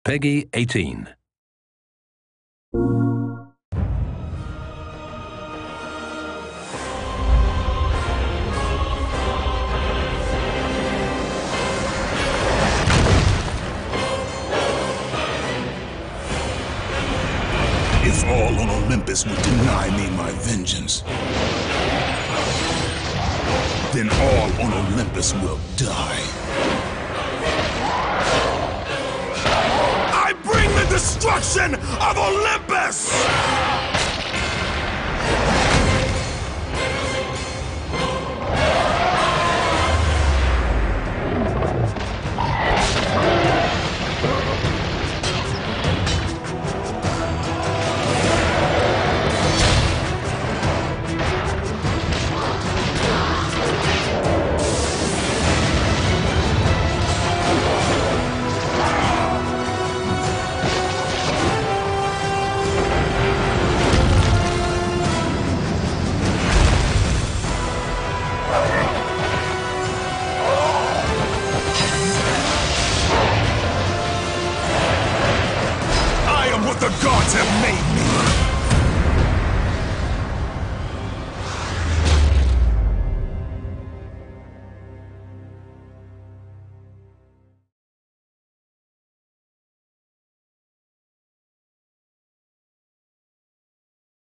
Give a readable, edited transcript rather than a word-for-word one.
Peggy 18. If all on Olympus would deny me my vengeance, then all on Olympus will die. I bring the destruction of Olympus! The gods have made me!